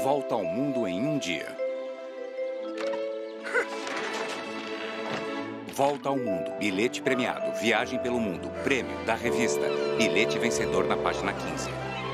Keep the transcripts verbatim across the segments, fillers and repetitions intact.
Volta ao Mundo em um Dia. Volta ao Mundo, bilhete premiado, viagem pelo mundo, prêmio da revista, bilhete vencedor na página quinze.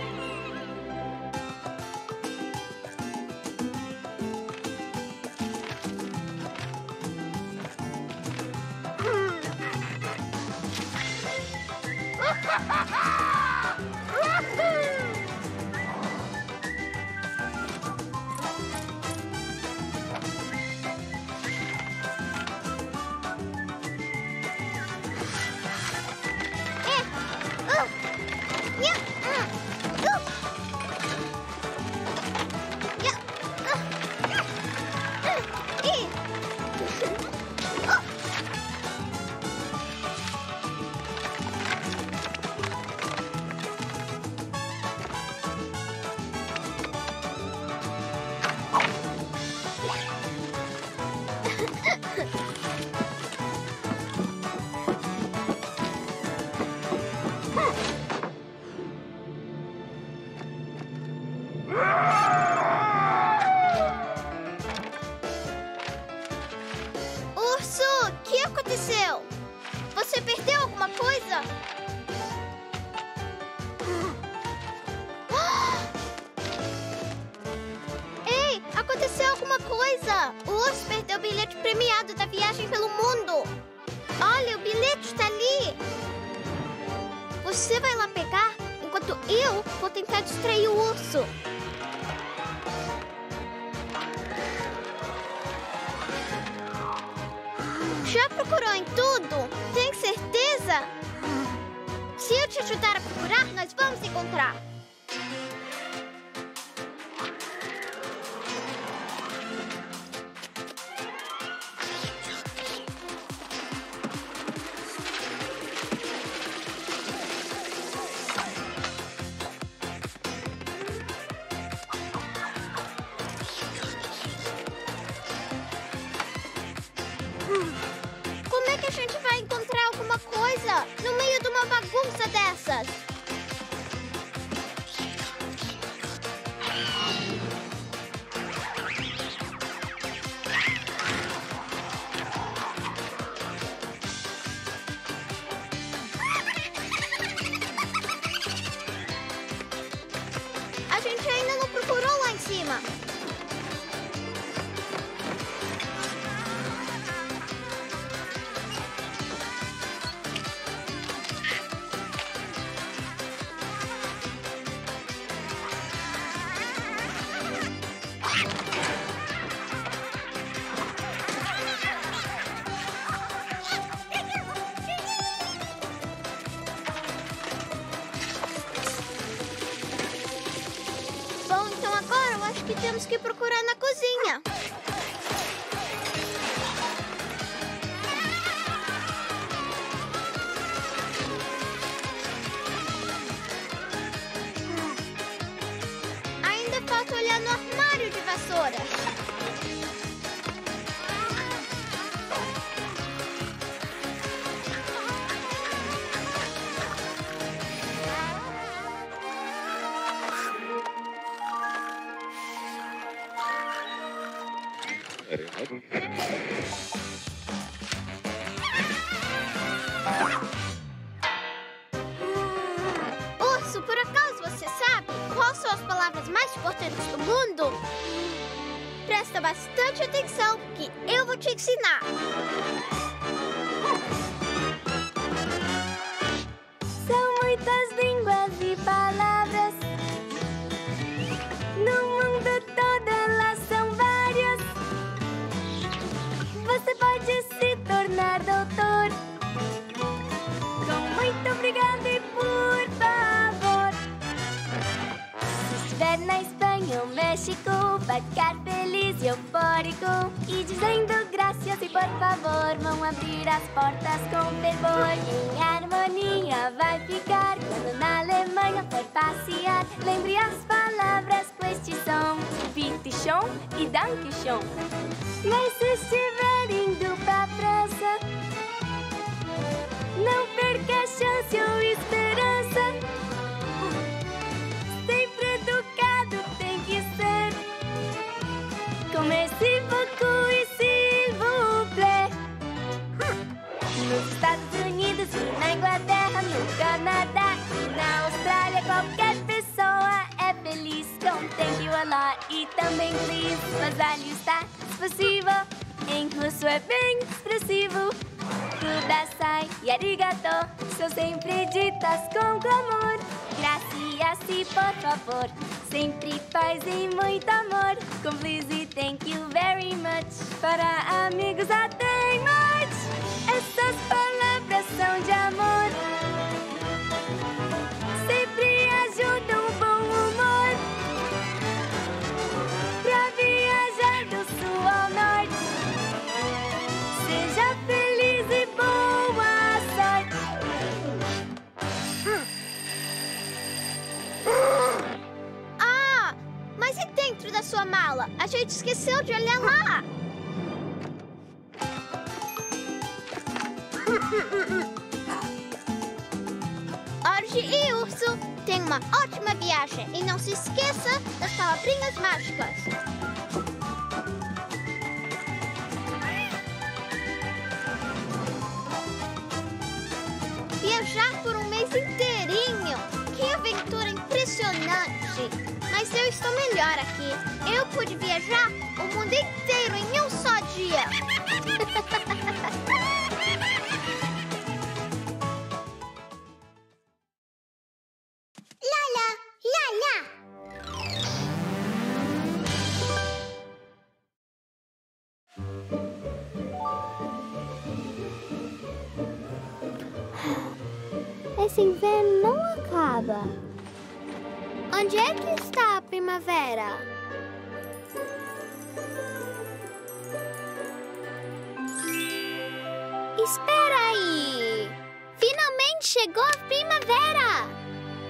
Urso, o que aconteceu? Você perdeu alguma coisa? Ei, aconteceu alguma coisa! O urso perdeu o bilhete premiado da viagem pelo mundo. Olha, o bilhete está ali. Você vai lá pegar, enquanto eu vou tentar distrair o urso. Já procurou em tudo? Tem certeza? Se eu te ajudar a procurar, nós vamos encontrar. Como é que a gente vai encontrar alguma coisa no meio de uma bagunça dessas? A gente ainda não procurou lá em cima. Bom, então agora eu acho que temos que procurar na cozinha. Ainda falta olhar no armário de vassouras. Urso, por acaso você sabe quais são as palavras mais importantes do mundo? Presta bastante atenção que eu vou te ensinar. São muitas línguas e palavras. No mundo todo elas são várias. Você pode se tornar doutor. Com muito obrigado e por favor. Se estiver na Espanha ou México, vai ficar feliz e eufórico. E dizendo graças e por favor, vão abrir as portas com fervor. Em harmonia vai ficar quando na Alemanha for passear. Lembre as palavras com este som: Bitte schön e Danke schön. Mas se estiver indo pra França, não perca a chance ou esperança. Sempre educado tem que ser. também feliz, mas ali está expressivo. Em russo é bem expressivo. Kudasai e arigato são sempre ditas com clamor. Gracias e por favor, sempre paz e muito amor. Com please e thank you very much, para amigos até much. Essas palavras são de amor, sempre ajudam o bom humor. Pra viajar do sul ao norte, seja feliz e boa sorte. Ah, mas e dentro da sua mala? A gente esqueceu de olhar lá. Orge e Urso, tenham uma ótima viagem e não se esqueça das palavrinhas mágicas. Viajar por um mês inteirinho. Que aventura impressionante. Mas eu estou melhor aqui. Eu pude viajar o mundo inteiro em um só dia. Lala, lala. Esse inverno não acaba. Onde é que está a primavera? Espera aí! Finalmente chegou a primavera!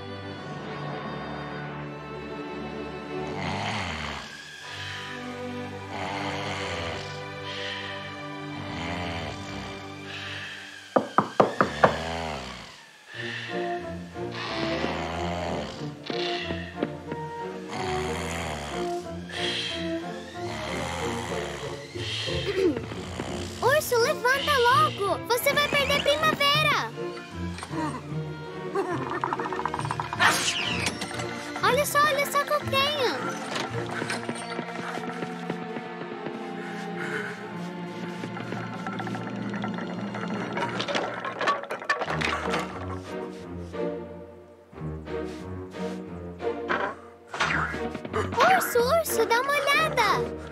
Urso, levanta logo! Você vai perder primavera! Olha só, olha só que eu tenho! Urso, urso, dá uma olhada!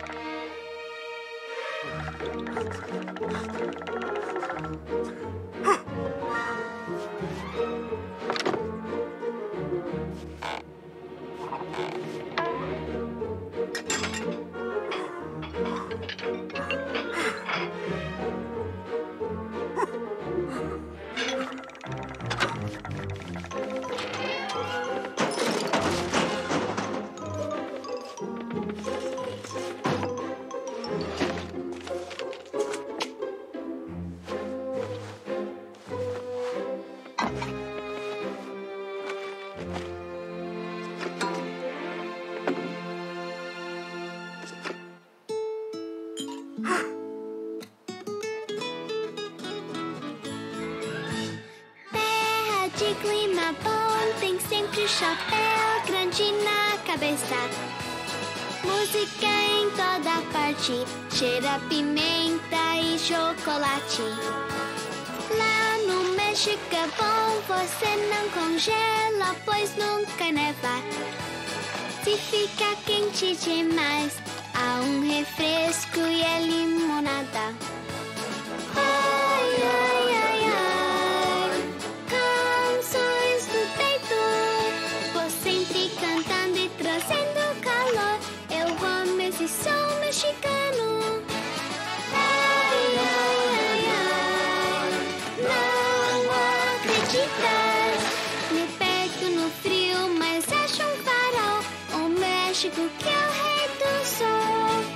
De clima bom, tem sempre chapéu grande na cabeça. Música em toda parte, cheira pimenta e chocolate. Lá no México é bom, você não congela, pois nunca neva. Se fica quente demais, há um refresco e é limonada. Ai, ai, ai, ai, canções do peito, vou sempre cantando e trazendo calor. Eu amo esse som mexicano. Ai, ai, ai, ai, não acreditas? Me perco no frio, mas acho um farol. O México que é o rei do sol.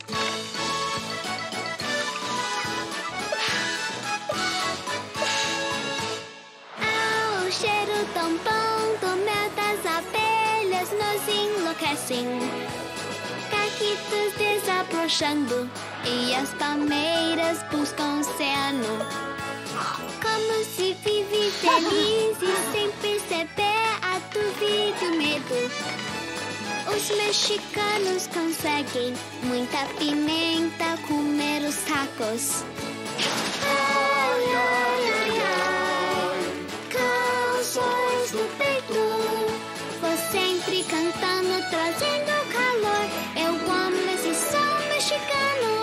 Ah, o cheiro tão bom do mel das abelhas nos enlouquecem. Caquitos desabrochando e as palmeiras buscam o oceano. Como se vive feliz e sem perceber a dúvida e o medo. O os mexicanos conseguem muita pimenta comer os tacos. Ai, ai, ai, ai, canções no peito, vou sempre cantando, trazendo calor. Eu amo esse som mexicano.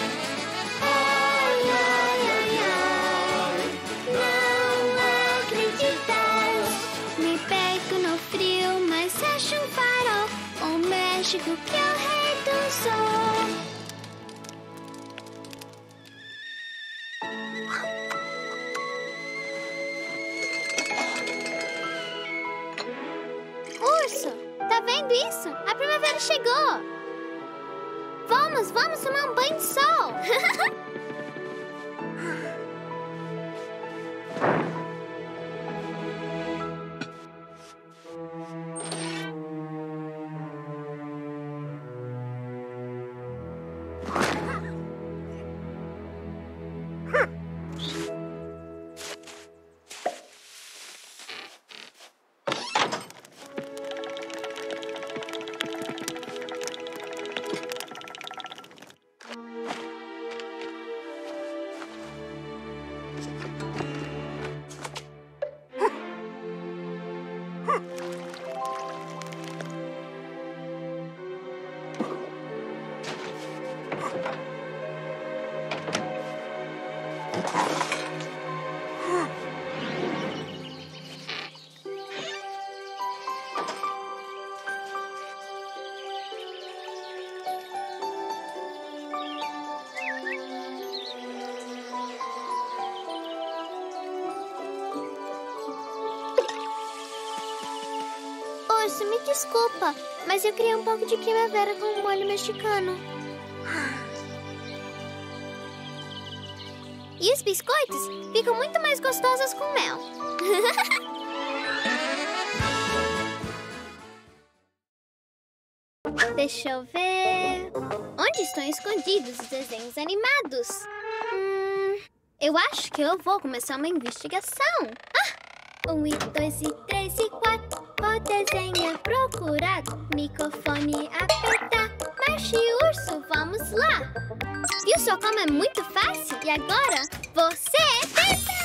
Ai, ai, ai, ai, não acreditas, me pego no frio, mas acho um farol. O México que é o rei do sol. Urso, tá vendo isso? A primavera chegou! Vamos, vamos tomar um banho de sol! Urso, me desculpa, mas eu queria um pouco de primavera com um molho mexicano. E os biscoitos ficam muito mais gostosos com mel. Deixa eu ver... Onde estão escondidos os desenhos animados? Hum, eu acho que eu vou começar uma investigação. Ah! Um, e dois, e três, e quatro. O desenho é procurar, microfone apertar. Marcha e urso, vamos lá! Viu só como é muito fácil? E agora, você tenta!